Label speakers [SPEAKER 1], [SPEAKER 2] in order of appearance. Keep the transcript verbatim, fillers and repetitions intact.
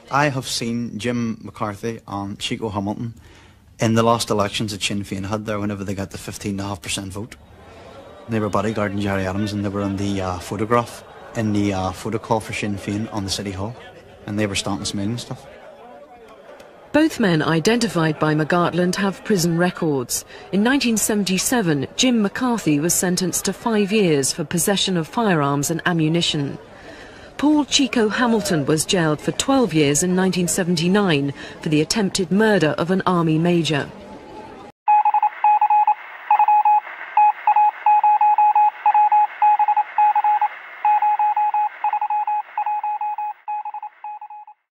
[SPEAKER 1] I have seen Jim McCarthy and Chico Hamilton in the last elections that Sinn Féin had there whenever they got the fifteen point five percent vote. They were bodyguarding Jerry Adams, and they were in the uh, photograph, in the uh, photo call for Sinn Féin on the City Hall, and they were stamping smiling and stuff.
[SPEAKER 2] Both men identified by McGartland have prison records. In nineteen seventy-seven, Jim McCarthy was sentenced to five years for possession of firearms and ammunition. Paul Chico Hamilton was jailed for twelve years in nineteen seventy-nine for the attempted murder of an army major.